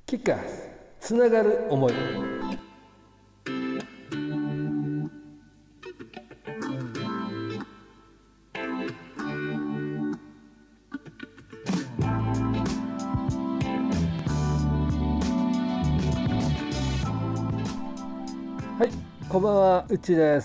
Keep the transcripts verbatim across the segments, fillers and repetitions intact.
キッカーズつながる思い。はい、こんばんは、うっちーです。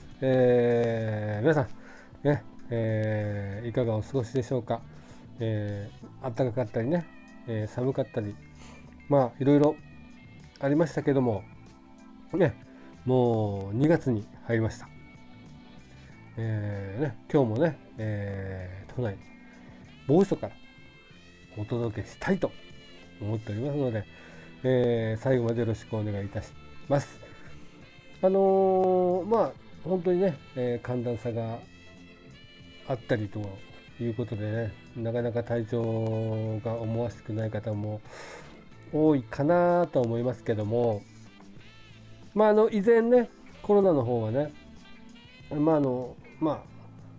えー、皆さん、ねえー、いかがお過ごしでしょうか。えー、暖かかったりね、えー、寒かったり、まあいろいろありましたけども、ね、もうにがつに入りました。えーね、今日もね、えー、都内某所からお届けしたいと思っておりますので、えー、最後までよろしくお願いいたします。あのー、まあ本当にね、えー、寒暖差があったりということでね、なかなか体調が思わしくない方も多いかなと思いますけども、まああの以前ね、コロナの方はね、まああのまあ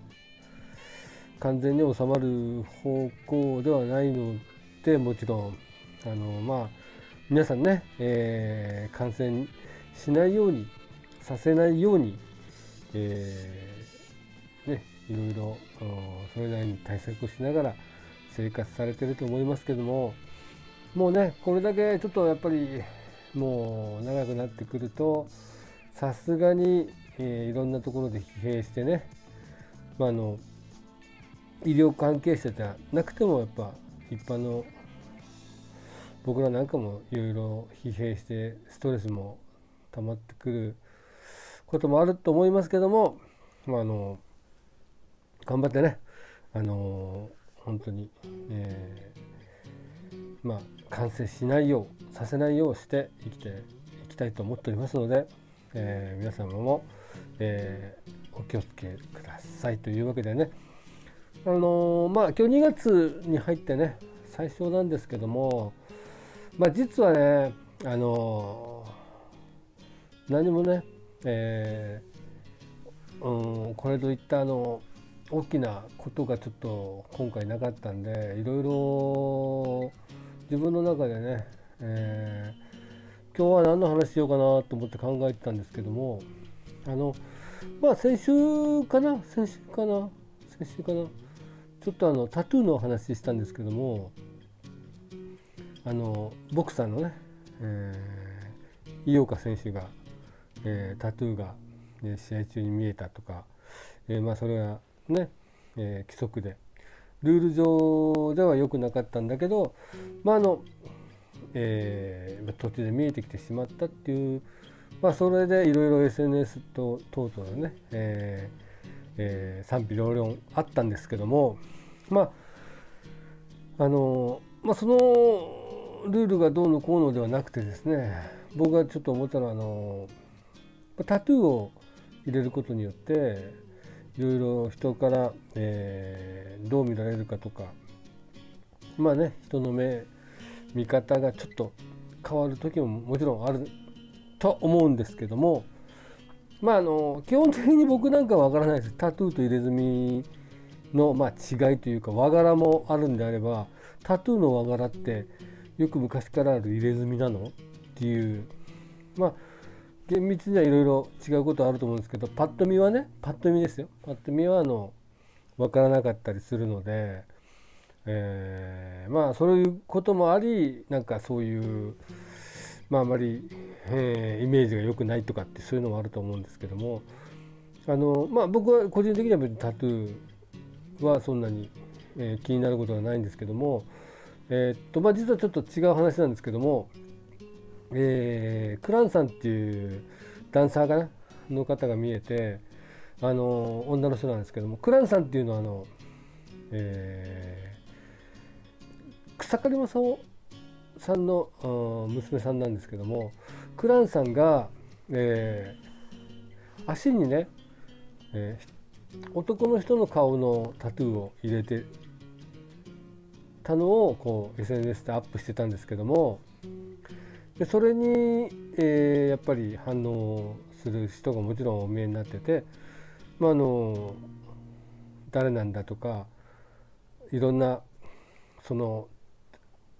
完全に収まる方向ではないので、もちろんあのまあ皆さんね、えー、感染しないようにさせないように、えー、ね、いろいろそれなりに対策をしながら生活されてると思いますけども、もうねこれだけちょっとやっぱりもう長くなってくると、さすがに、えー、いろんなところで疲弊してね、まあ、あの医療関係者じゃなくてもやっぱ一般の僕らなんかもいろいろ疲弊してストレスも溜まってくることもあると思いますけども、まあ、あの頑張ってね、あの本当に、えー、まあ感染しないようさせないようして生きていきたいと思っておりますので、えー、皆様も、えー、お気をつけくださいというわけでね、あのまあ今日にがつに入ってね最初なんですけども、まあ実はね、あの何もね、えーうん、これといったあの大きなことがちょっと今回なかったんで、いろいろ自分の中でね、えー、今日は何の話しようかなと思って考えてたんですけども、あのまあ先週かな先週かな先週かなちょっとあのタトゥーのお話ししたんですけども、あのボクサーのね、えー、井岡選手が、えー、タトゥーが、ね、試合中に見えたとか、えー、まあそれはね、えー、規則でルール上では良くなかったんだけど、まああの、えー、途中で見えてきてしまったっていう、まあそれでいろいろ エスエヌエス と等々でね、えーえー、賛否両論あったんですけども、まああのまあそのルールがどうのこうのではなくてですね、僕がちょっと思ったのはあのタトゥーを入れることによっていろいろ人から、えー、どう見られるかとか、まあね人の目見方がちょっと変わる時ももちろんあると思うんですけども、まああの基本的に僕なんかはわからないです。タトゥーと入れ墨の、まあ、違いというか和柄もあるんであれば、タトゥーの和柄ってよく昔からある入れ墨なのっていう、まあ厳密にはいろいろ違うことはあると思うんですけど、パッと見はねパッと見ですよパッと見はあの分からなかったりするので、えー、まあそういうこともあり、なんかそういうまああまり、えー、イメージが良くないとかってそういうのもあると思うんですけども、あのまあ僕は個人的には別にタトゥーはそんなに、えー、気になることはないんですけども、えー、っとまあ実はちょっと違う話なんですけども、えー、クランさんっていうダンサーかなの方が見えて、あの女の人なんですけども、クランさんっていうのはあの、えー、草刈正雄さんの娘さんなんですけども、クランさんが、えー、足にね、えー、男の人の顔のタトゥーを入れてたのをこう エスエヌエス でアップしてたんですけども、でそれに、えー、やっぱり反応する人がもちろんお見えになってて、まあ、あの誰なんだとかいろんなその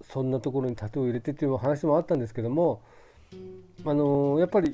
そんなところにタトゥーを入れてっていう話もあったんですけども、あのー、やっぱり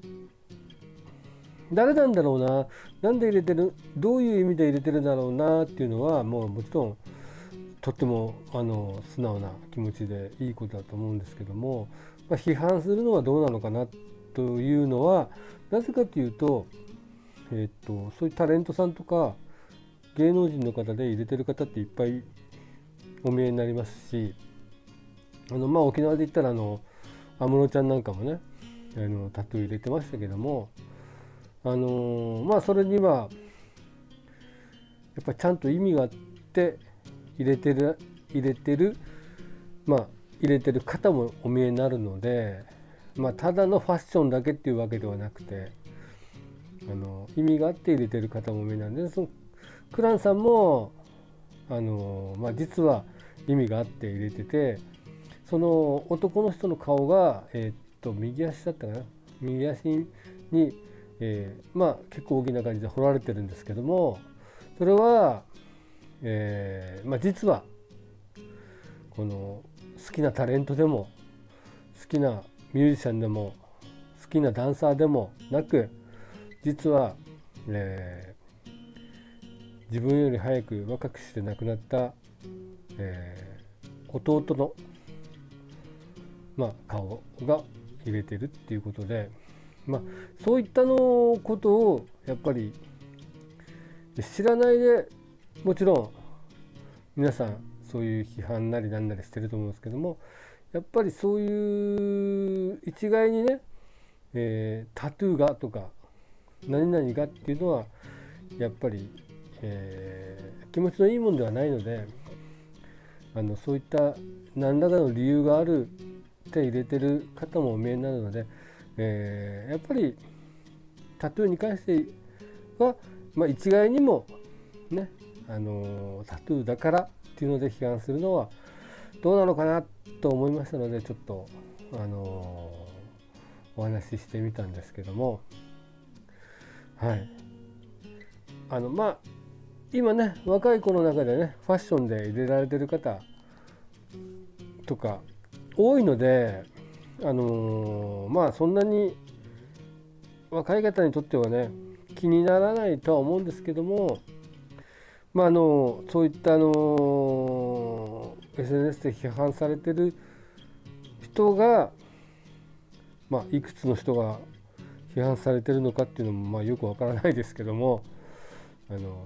誰なんだろうな、なんで入れてる、どういう意味で入れてるんだろうなっていうのはもうもちろんとってもあの素直な気持ちでいいことだと思うんですけども、まあ、批判するのはどうなのかなというのはなぜかというと、えー、っとそういうタレントさんとか芸能人の方で入れてる方っていっぱいお見えになりますし、あのまあ沖縄で言ったらあの安室ちゃんなんかもねあのタトゥー入れてましたけども、あのー、まあそれにはやっぱりちゃんと意味があって入れてる入れてるまあ入れてる方もお見えになるので、まあただのファッションだけっていうわけではなくて、あの意味があって入れてる方もお見えなんで、そのクランさんもあの、まあ、実は意味があって入れてて、その男の人の顔が、えー、っと右足だったかな、右足に、えー、まあ結構大きな感じで彫られてるんですけども、それは、えーまあ、実はこの好きなタレントでも好きなミュージシャンでも好きなダンサーでもなく、実は、えー、自分より早く若くして亡くなった、えー、弟の、まあ、顔が入れてるっていうことで、まあ、そういったのことをやっぱり知らないで、もちろん皆さんそういう批判なりなんなりしてると思うんですけども、やっぱりそういう一概にね、えー、タトゥーがとか何々がっていうのはやっぱり、えー、気持ちのいいものではないので、あのそういった何らかの理由があるって入れてる方もお見えになるので、えー、やっぱりタトゥーに関しては、まあ、一概にもね、あのー、タトゥーだからっていうので批判するのはどうなのかなと思いましたので、ちょっと、あのー、お話ししてみたんですけども、はい、あのまあ今ね若い子の中でねファッションで入れられてる方とか多いので、あのー、まあそんなに若い方にとってはね気にならないとは思うんですけども、まああのそういったあの エスエヌエス で批判されてる人が、まあ、いくつの人が批判されてるのかっていうのもまあよくわからないですけども、あの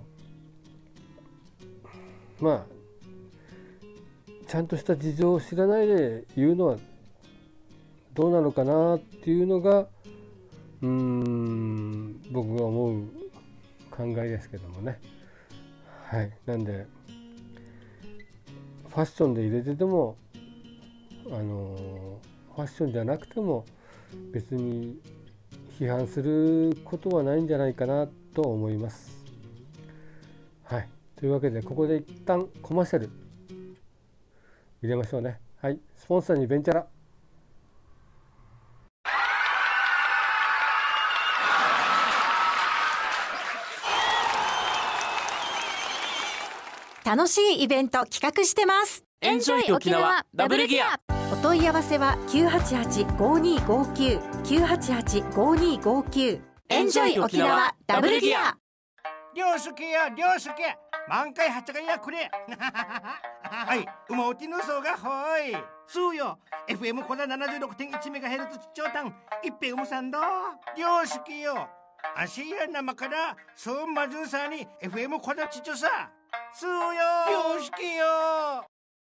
まあちゃんとした事情を知らないで言うのはどうなのかなっていうのがうーん僕が思う考えですけどもね。はい、なんでファッションで入れててもあのファッションじゃなくても別に批判することはないんじゃないかなと思います。はい、というわけでここで一旦コマーシャル入れましょうね。はい、スポンサーにベンチャラ。 楽しいイベント企画してます。 エンジョイ沖縄ダブルギア。 お問い合わせはきゅうはちはち ごにーごきゅう きゅうはちはち ごにーごきゅう。エンジョイ沖縄ダブルギア。 涼介や涼介、満開はっちゃかやくれ。はい、うまおてぬそうがほい。そうよ、エフエム こだ ななじゅうろくてんいちメガヘルツ ちちょうたん、いっぺうむさんど。涼介よ、あしやなまからそうまずさに エフエム こだちちょさ。そうよ、涼介よ。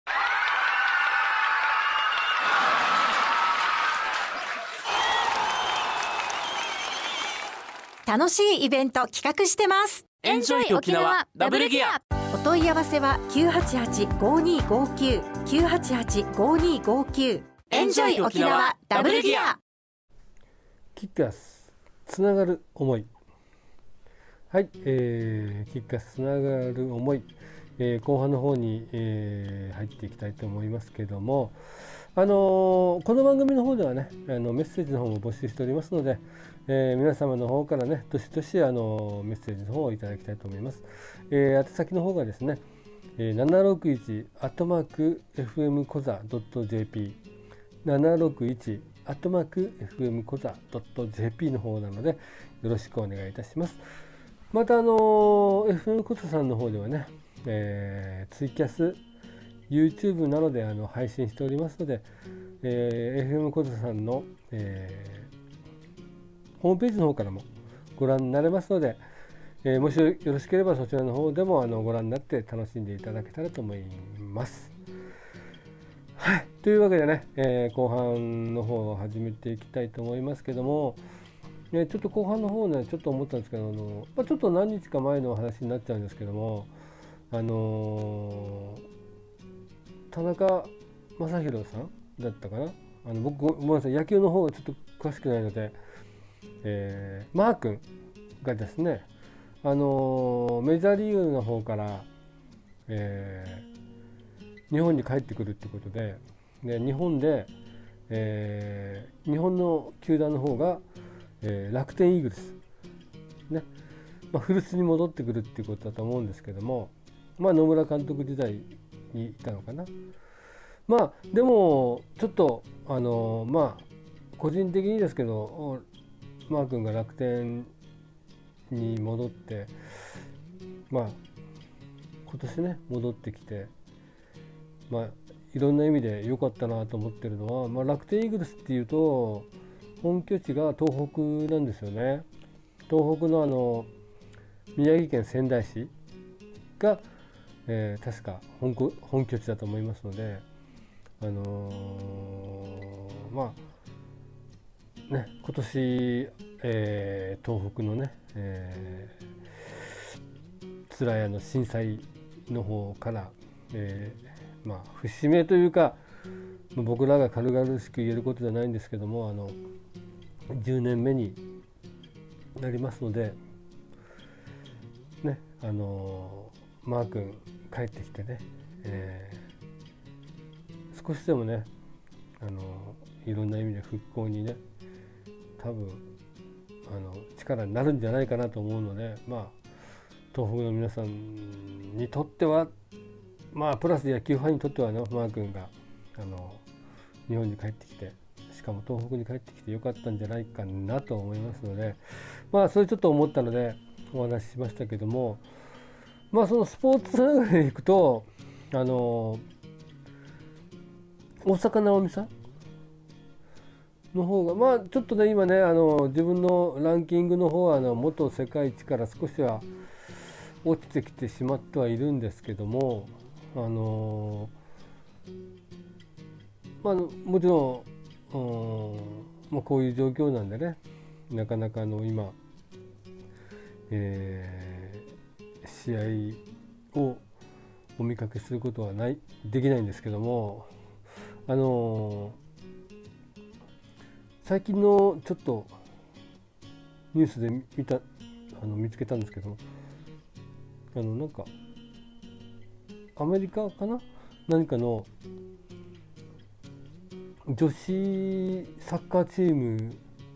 楽しいイベント企画してます。 エンジョイ沖縄ダブルギア。 お問い合わせはきゅうはちはち ごにーごきゅう きゅうはちはち ごにーごきゅう。エンジョイ沖縄ダブルギア。 キックアスつながる思い。はい、えー、キックアスつながる思い、えー、後半の方に、えー、入っていきたいと思いますけども、あのー、この番組の方ではねあのメッセージの方も募集しておりますので、えー、皆様の方からねどしどしあのメッセージの方をいただきたいと思います。えー、宛先の方がですねえー、ななろくいちアットマーク エフエム コザ ドット ジェーピー ななろくいちアットマーク エフエム コザ ドット ジェーピー の方なのでよろしくお願いいたします。またあの エフエム コザさんの方ではね、えー、ツイキャス YouTube などであの配信しておりますので、えー、エフエム コザさんの、えー、ホームページの方からもご覧になれますので、えー、もしよろしければそちらの方でもあのご覧になって楽しんでいただけたらと思います。はい、というわけでね、えー、後半の方を始めていきたいと思いますけども、えー、ちょっと後半の方ねちょっと思ったんですけど、あの、まあ、ちょっと何日か前の話になっちゃうんですけども、あのー、田中将大さんだったかな、あの僕ごめんなさい野球の方はちょっと詳しくないので、えー、マー君がですね、あのー、メジャーリーグの方から、えー、日本に帰ってくるってことで、で日本で、えー、日本の球団の方が、えー、楽天イーグルス、ねまあ、古巣に戻ってくるっていうことだと思うんですけども、まあ、野村監督時代にいたのかな。まあでもちょっとあのー、まあ個人的にですけどマー君が楽天に戻ってまあ今年ね戻ってきてまあいろんな意味で良かったなと思ってるのは、まあ、楽天イーグルスっていうと本拠地が東北なんですよね。東北のあの宮城県仙台市が、えー、確か 本, 本拠地だと思いますので、あのー、まあね今年、えー、東北のね、えー、辛いの震災の方から、えー、まあ節目というか僕らが軽々しく言えることじゃないんですけども、あのじゅうねんめになりますのでね、あのー、マー君帰ってきてね、えー、少しでもね、あのー、いろんな意味で復興にね多分あの力になるんじゃないかなと思うので、まあ東北の皆さんにとってはまあプラス野球ファンにとってはねマー君があの日本に帰ってきて、しかも東北に帰ってきてよかったんじゃないかなと思いますので、まあそれちょっと思ったのでお話ししましたけども、まあそのスポーツつながりでいくとあの大坂なおみさんの方がまあちょっとね今ねあの自分のランキングの方はあの元世界一から少しは落ちてきてしまってはいるんですけども、あのまあもちろん、うんまあ、こういう状況なんでねなかなかあの今、えー、試合をお見かけすることはないできないんですけども、あの最近のちょっとニュースで見たあの見つけたんですけど、あのなんかアメリカかな何かの女子サッカーチーム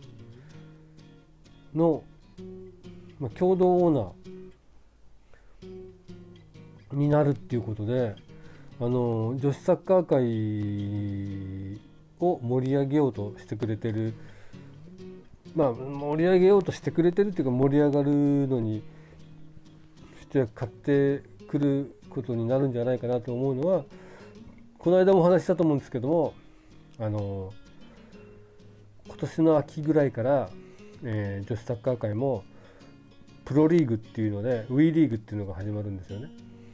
の、まあ、共同オーナーになるっていうことで、あの女子サッカー界を盛り上げようとしてくれてる、まあ盛り上げようとしてくれてるっていうか盛り上がるのにして買ってくることになるんじゃないかなと思うのは、この間もお話ししたと思うんですけども、あの今年の秋ぐらいから、えー、女子サッカー界もプロリーグっていうので ウィー リーグっていうのが始まるんですよね。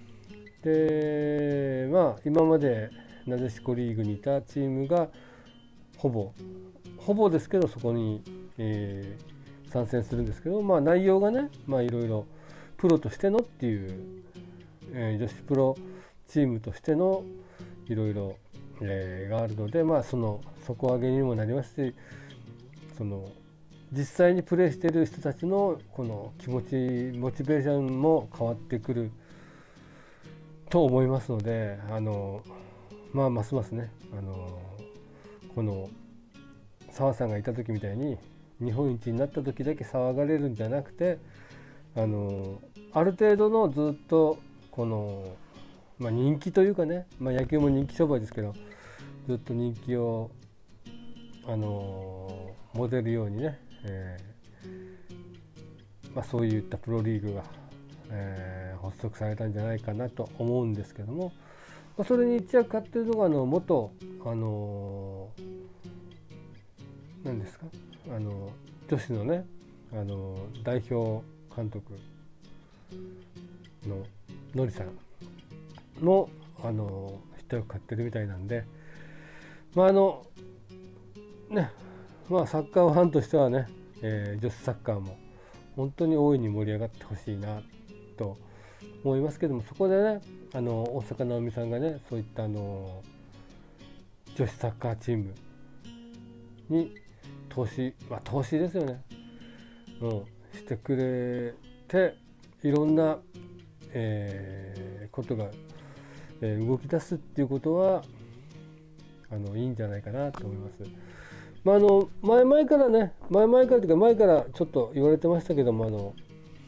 でまあ今までなでしこリーグにいたチームがほぼほぼですけどそこに、えー、参戦するんですけど、まあ内容がねまあいろいろプロとしてのっていう、えー、女子プロチームとしてのいろいろえー、があるので、まあその底上げにもなりますし、その実際にプレーしている人たちのこの気持ちモチベーションも変わってくると思いますので、あのまあますますねあのこの澤さんがいた時みたいに日本一になった時だけ騒がれるんじゃなくて、あのある程度のずっとこのまあ、人気というかね、まあ、野球も人気商売ですけど、ずっと人気を、あのー、モデルようにね、えーまあ、そういったプロリーグが、えー、発足されたんじゃないかなと思うんですけども、まあ、それに一役買っているのがあの元、あのー、何ですか、あの女子のね、あの代表監督ののりさんもあの一役買ってるみたいなんで、まああのね、まあサッカーファンとしてはね、えー、女子サッカーも本当に大いに盛り上がってほしいなと思いますけども、そこでね、あの大坂なおみさんがね、そういったあの女子サッカーチームに投資、まあ投資ですよね、うん、してくれて、いろんな、えー、ことが、えー、動き出すっていうことはあのいいんじゃないかなと思います。まあ、あの前々からね、前々からというか前からちょっと言われてましたけども、あの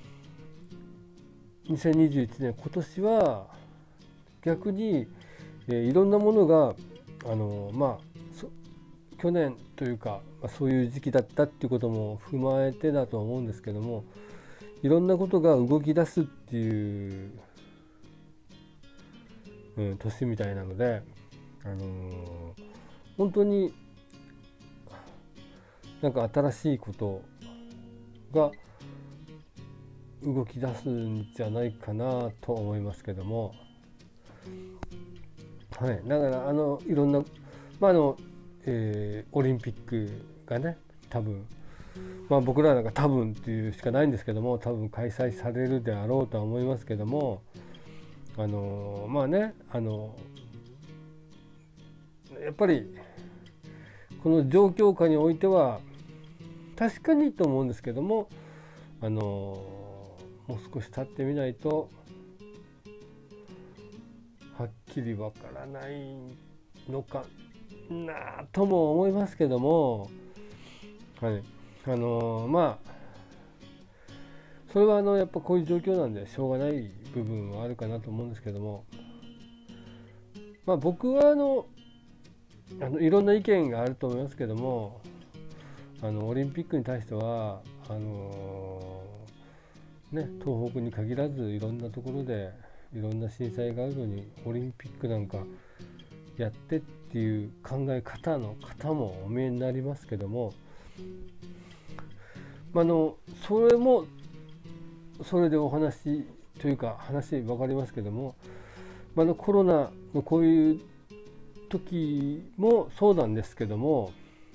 にせんにじゅういちねん、今年は逆に、えー、いろんなものがあのまあ去年というか、まあ、そういう時期だったっていうことも踏まえてだと思うんですけども、いろんなことが動き出すっていう、うん、年みたいなので、あのー、本当になんか新しいことが動き出すんじゃないかなと思いますけども、はい、だからあのいろんな、まああのえー、オリンピックがね、多分、まあ、僕らなんか多分っていうしかないんですけども、多分開催されるであろうとは思いますけども、あのまあね、あのやっぱりこの状況下においては確かにと思うんですけども、あのもう少し経ってみないとはっきりわからないのかなとも思いますけども、はい、あのまあそれはあのやっぱこういう状況なんでしょうがない部分はあるかなと思うんですけども、まあ僕はあのあのいろんな意見があると思いますけども、あのオリンピックに対してはあのね、東北に限らずいろんなところでいろんな震災があるのにオリンピックなんかやってっていう考え方の方もお見えになりますけども、まあ、あのそれもそれでお話というか話分かりますけども、まあ、のコロナのこういう時もそうなんですけども、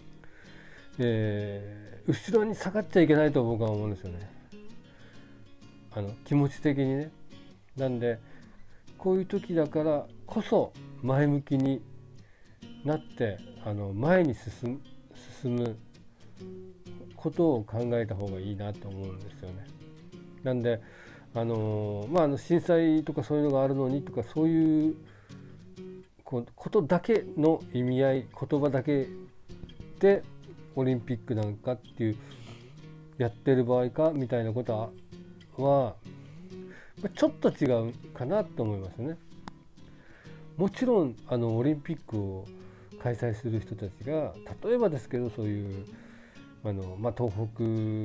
えー、後ろに下がっちゃいけないと僕は思うんですよね、あの気持ち的にね。なんでこういう時だからこそ前向きになってあの前に進む、進むことを考えた方がいいなと思うんですよね。なんであのまああの震災とかそういうのがあるのにとかそういうことだけの意味合い、言葉だけでオリンピックなんかっていうやってる場合かみたいなことはちょっと違うかなと思いますね。もちろんあのオリンピックを開催する人たちが例えばですけど、そういうあの、まあ、東北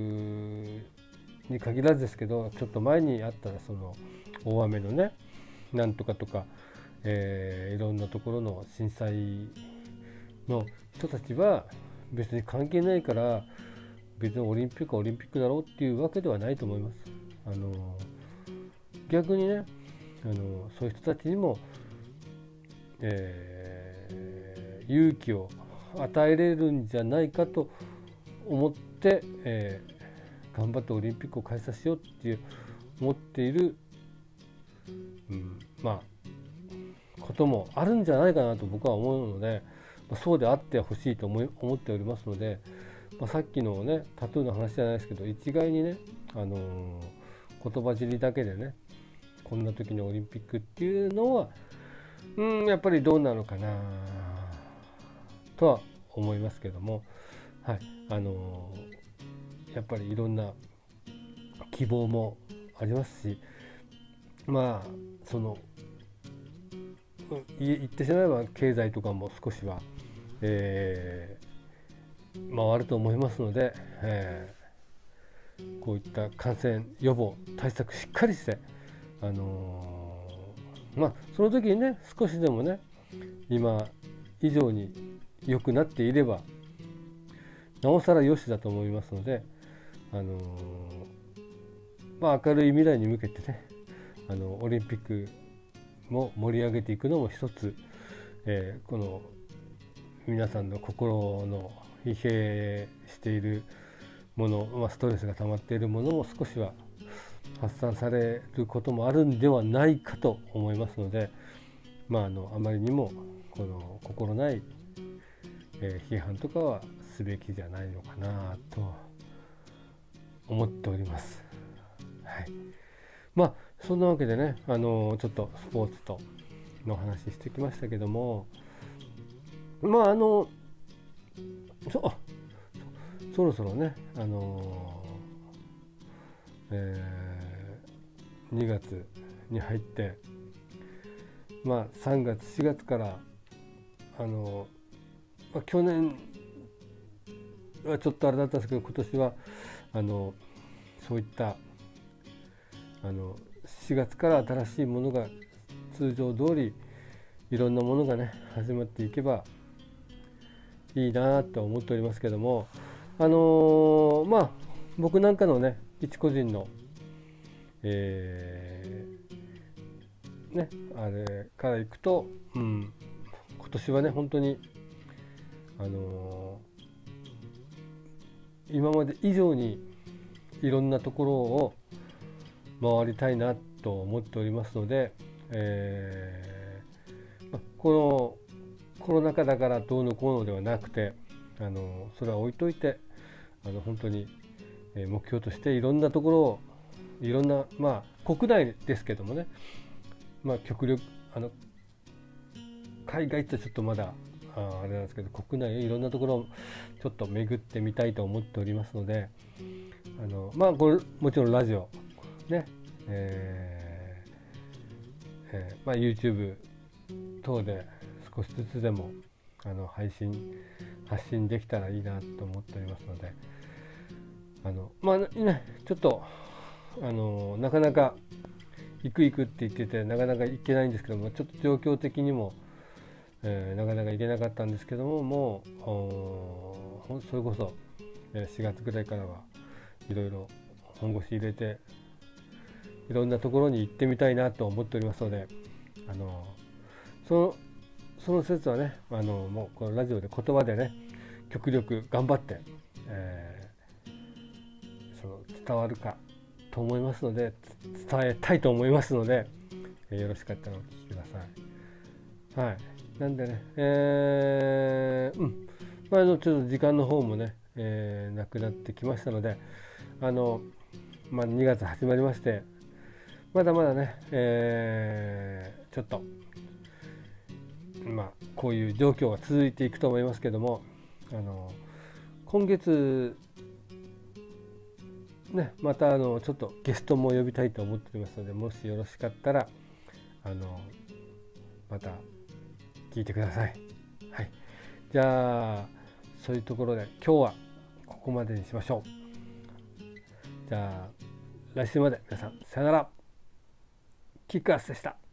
に限らずですけど、ちょっと前にあったその大雨のねなんとかとか、えー、いろんなところの震災の人たちは別に関係ないから別にオリンピックはオリンピックだろうっていうわけではないと思います。あの逆にね、あのそういう人たちにも、えー、勇気を与えれるんじゃないかと思って、えー、頑張ってオリンピックを開催しようっていう思っている、うん、まあこともあるんじゃないかなと僕は思うので、まあ、そうであってほしいと思い思っておりますので、まあ、さっきのねタトゥーの話じゃないですけど、一概にね、あのー、言葉尻だけでねこんな時にオリンピックっていうのはうんやっぱりどうなのかなとは思いますけども、はい、あのー、やっぱりいろんな希望もありますし、まあその言ってしまえば経済とかも少しは、えー、回ると思いますので、えー、こういった感染予防対策しっかりして、あのー、まあその時にね少しでもね今以上に良くなっていればなおさら良しだと思いますので、あのーまあ、明るい未来に向けてね、あのオリンピックも盛り上げていくのも一つ、えー、この皆さんの心の疲弊しているもの、まあ、ストレスが溜まっているものも少しは発散されることもあるんではないかと思いますので、まあ、あのあまりにもこの心ない、えー、批判とかはすべきじゃないのかなと思っております。はい、まあそんなわけでね、あのちょっとスポーツとの話してきましたけども、まああの そ, あ そ, そろそろね、あのえー、にがつに入って、まあさんがつしがつからあの、まあ、去年はちょっとあれだったんですけど、今年はあのそういったあのしがつから新しいものが通常通りいろんなものがね始まっていけばいいなと思っておりますけども、あのー、まあ僕なんかのね一個人の、えー、ねあれからいくと、うん、今年はね本当にあのー、今まで以上にいろんなところを回りたいなと思っておりますので、えーま、このコロナ禍だからどうのこうのではなくて、あのそれは置いといて、あの本当に目標としていろんなところをいろんな、まあ国内ですけどもね、まあ極力あの海外ってちょっとまだ あ, あれなんですけど、国内いろんなところをちょっと巡ってみたいと思っておりますので、あのまあこれもちろんラジオね、えーえーまあ、YouTube 等で少しずつでもあの配信発信できたらいいなと思っておりますので、あのまあねちょっとあのなかなか行く行くって言っててなかなか行けないんですけども、ちょっと状況的にも、えー、なかなか行けなかったんですけども、もうそれこそしがつぐらいからはいろいろ本腰入れていろんなところに行ってみたいなと思っておりますので、あのそのその説はね、あのもうこのラジオで言葉でね極力頑張って、えー、その伝わるかと思いますので、伝えたいと思いますので、えー、よろしかったらお聞きください。はい、なんでね、えー、うん、まあ、あのちょっと時間の方もね、えー、なくなってきましたので、あの、まあ、にがつ始まりまして、まだまだね、えー、ちょっとまあこういう状況が続いていくと思いますけども、あの今月ねまたあのちょっとゲストも呼びたいと思っておりますので、もしよろしかったらあのまた聞いてください。はい、じゃあそういうところで今日はここまでにしましょう。じゃあ来週まで皆さんさよなら。キックアスでした。